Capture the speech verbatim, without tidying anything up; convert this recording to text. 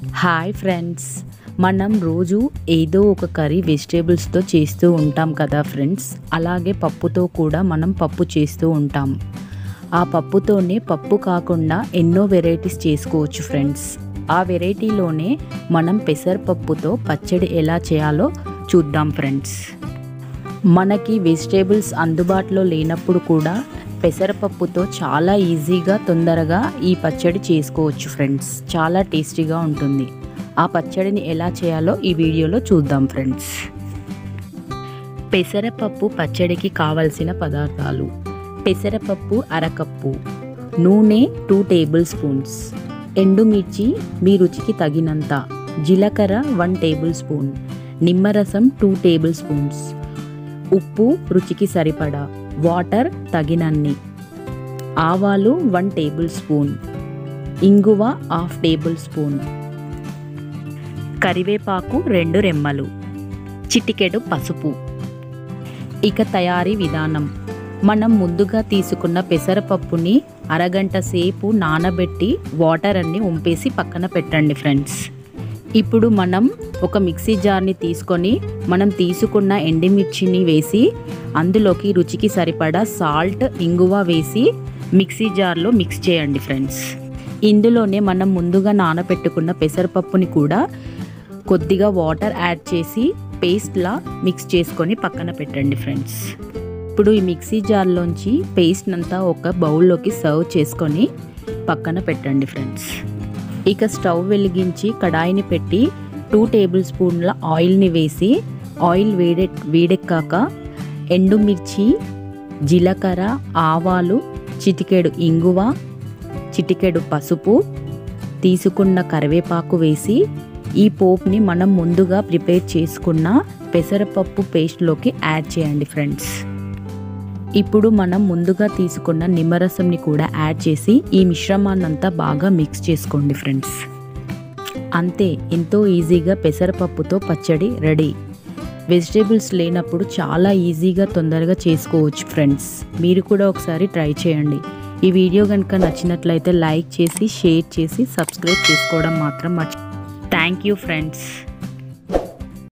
Hi friends, మనం రోజు ఏదో ఒక కర్రీ వెజిటేబుల్స్తో చేస్తూ ఉంటాం కదా ఫ్రెండ్స్. అలాగే పప్పుతో కూడా మనం పప్పు చేస్తూ ఉంటాం. ఆ పప్పుతోనే పప్పు కాకుండా ఎన్నో వెరైటీస్ చేసుకోవచ్చు ఫ్రెండ్స్. ఆ వెరైటీలోనే మనం పెసరపప్పుతో పచ్చడి ఎలా చేయాలో చూద్దాం ఫ్రెండ్స్. మనకి వెజిటేబుల్స్ అందుబాటులో లేనప్పుడు కూడా పెసరపప్పుతో చాలా ఈజీగా తొందరగా ఈ పచ్చడి చేసుకోవచ్చు ఫ్రెండ్స్. చాలా టేస్టీగా ఉంటుంది. ఆ పచ్చడిని ఎలా చేయాలో ఈ వీడియోలో చూద్దాం ఫ్రెండ్స్. పెసరపప్పు పచ్చడికి కావలసిన పదార్థాలు: పెసరపప్పు అరకప్పు, నూనె టూ టేబుల్ స్పూన్స్, ఎండుమిర్చి మీ రుచికి తగినంత, జీలకర్ర వన్ టేబుల్ స్పూన్, నిమ్మరసం టూ టేబుల్ స్పూన్స్, ఉప్పు రుచికి సరిపడా, వాటర్ తగినన్ని, ఆవాలు వన్ టేబుల్ స్పూన్, ఇంగువ హాఫ్ టేబుల్ స్పూన్, కరివేపాకు రెండు రెమ్మలు, చిటికెడు పసుపు. ఇక తయారీ విధానం: మనం ముందుగా తీసుకున్న పెసరపప్పుని అరగంట సేపు నానబెట్టి వాటర్ అన్ని వంపేసి పక్కన పెట్టండి ఫ్రెండ్స్. ఇప్పుడు మనం ఒక మిక్సీ జార్ని తీసుకొని మనం తీసుకున్న ఎండుమిర్చిని వేసి అందులోకి రుచికి సరిపడా సాల్ట్, ఇంగువ వేసి మిక్సీ జార్లో మిక్స్ చేయండి ఫ్రెండ్స్. ఇందులోనే మనం ముందుగా నానబెట్టుకున్న పెసరపప్పుని కూడా కొద్దిగా వాటర్ యాడ్ చేసి పేస్ట్లా మిక్స్ చేసుకొని పక్కన పెట్టండి ఫ్రెండ్స్. ఇప్పుడు ఈ మిక్సీ జార్లోంచి పేస్ట్ అంతా ఒక బౌల్లోకి సర్వ్ చేసుకొని పక్కన పెట్టండి ఫ్రెండ్స్. ఇక స్టవ్ వెలిగించి కడాయిని పెట్టి టూ టేబుల్ స్పూన్ల ఆయిల్ని వేసి ఆయిల్ వేడె వేడెక్కాక ఎండుమిర్చి, జీలకర్ర, ఆవాలు, చిటికెడు ఇంగువ, చిటికెడు పసుపు, తీసుకున్న కరివేపాకు వేసి ఈ పోపుని మనం ముందుగా ప్రిపేర్ చేసుకున్న పెసరపప్పు పేస్ట్లోకి యాడ్ చేయండి ఫ్రెండ్స్. ఇప్పుడు మనం ముందుగా తీసుకున్న నిమ్మరసంని కూడా యాడ్ చేసి ఈ మిశ్రమాన్నంతా బాగా మిక్స్ చేసుకోండి ఫ్రెండ్స్. అంతే, ఎంతో ఈజీగా పెసరపప్పుతో పచ్చడి రెడీ. వెజిటేబుల్స్ లేనప్పుడు చాలా ఈజీగా తొందరగా చేసుకోవచ్చు ఫ్రెండ్స్. మీరు కూడా ఒకసారి ట్రై చేయండి. ఈ వీడియో కనుక నచ్చినట్లయితే లైక్ చేసి, షేర్ చేసి, సబ్స్క్రైబ్ చేసుకోవడం మాత్రం మర్చి థ్యాంక్ యూ ఫ్రెండ్స్.